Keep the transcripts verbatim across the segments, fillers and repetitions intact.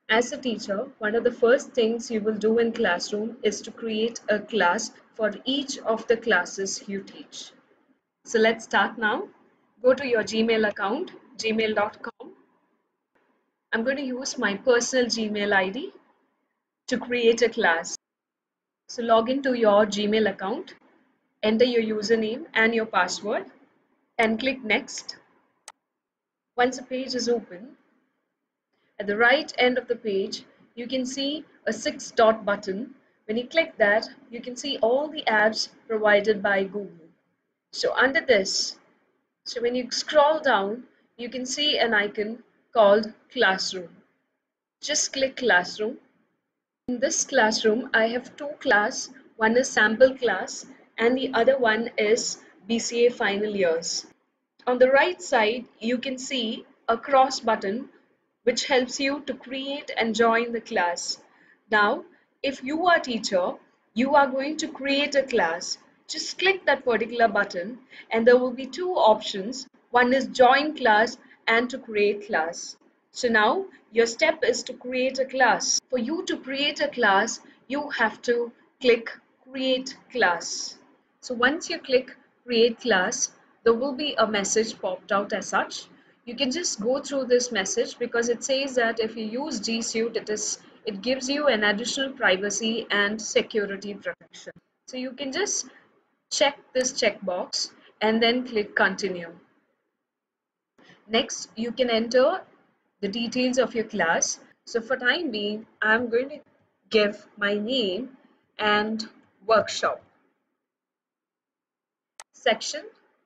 As a teacher, one of the first things you will do in classroom is to create a class for each of the classes you teach. So let's start now. Go to your Gmail account, gmail dot com. I'm going to use my personal Gmail I D to create a class. So log into your Gmail account, enter your username and your password, and click Next. Once the page is open, at the right end of the page, you can see a six dot button. When you click that, you can see all the apps provided by Google. So under this, so when you scroll down, you can see an icon called Classroom. Just click Classroom. In this classroom, I have two classes. One is sample class and the other one is B C A final years. On the right side, you can see a cross button which helps you to create and join the class. Now, if you are a teacher, you are going to create a class. Just click that particular button and there will be two options. One is join class and to create class. So now your step is to create a class. For you to create a class, you have to click create class. So once you click create class, there will be a message popped out as such. You can just go through this message because it says that if you use G Suite, it is it gives you an additional privacy and security protection. So you can just check this checkbox and then click continue. Next, you can enter the details of your class. So for time being, I'm going to give my name and workshop. Section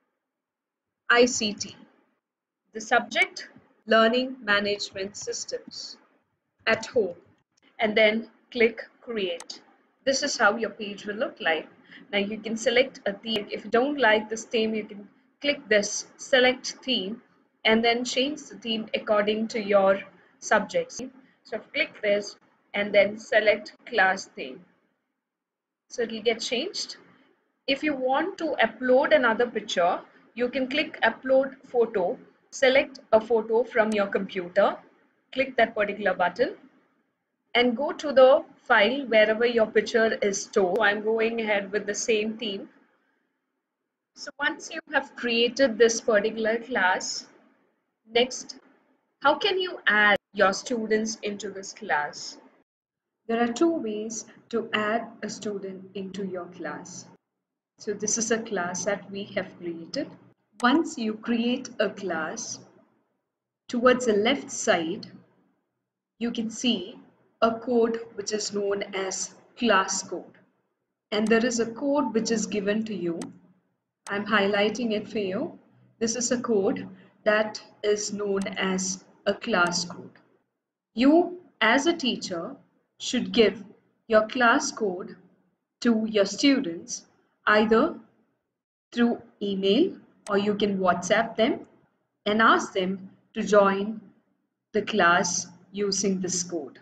I C T. The subject learning management systems at home, and then click create. This is how your page will look like. Now you can select a theme. If you don't like this theme, you can click this select theme and then change the theme according to your subjects. So click this and then select class theme. So it will get changed. If you want to upload another picture, you can click upload photo, select a photo from your computer, click that particular button and go to the file wherever your picture is stored. So I'm going ahead with the same theme. So once you have created this particular class, next, how can you add your students into this class? There are two ways to add a student into your class. So this is a class that we have created. Once you create a class, towards the left side, you can see a code which is known as class code. And there is a code which is given to you. I'm highlighting it for you. This is a code that is known as a class code. You, as a teacher, should give your class code to your students either through email or you can WhatsApp them and ask them to join the class using this code.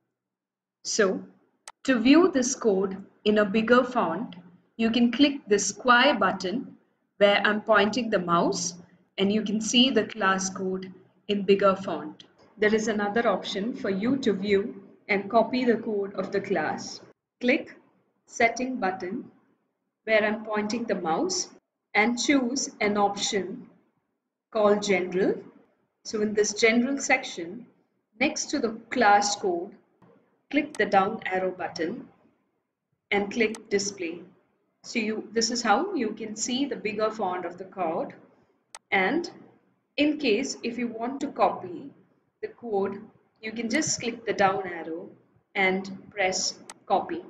So, to view this code in a bigger font, you can click the square button where I'm pointing the mouse and you can see the class code in bigger font. There is another option for you to view and copy the code of the class. Click Setting button where I'm pointing the mouse and choose an option called General. So in this General section, next to the class code, click the down arrow button and click Display. So you, this is how you can see the bigger font of the code. And in case if you want to copy the code, you can just click the down arrow and press copy.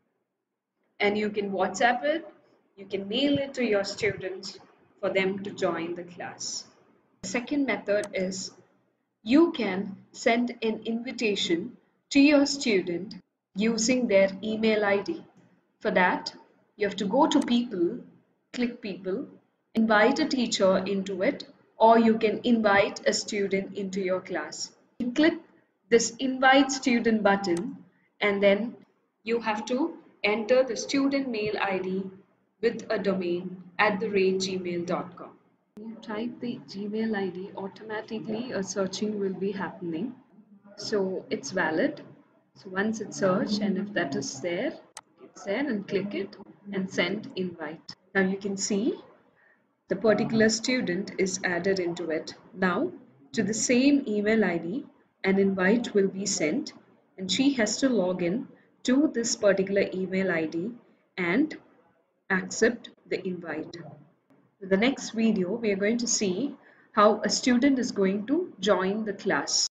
And you can WhatsApp it, you can mail it to your students for them to join the class. The second method is you can send an invitation to your student using their email I D. For that, you have to go to People, click People, invite a teacher into it, or you can invite a student into your class. You click this Invite Student button and then you have to enter the student mail I D with a domain at the rate gmail dot com. When you type the Gmail I D, automatically a searching will be happening. So it's valid. So once it's searched, and if that is there, it's there, and click it and send invite. Now you can see the particular student is added into it. Now to the same email I D, an invite will be sent, and she has to log in to this particular email I D and accept the invite. In the next video, we are going to see how a student is going to join the class.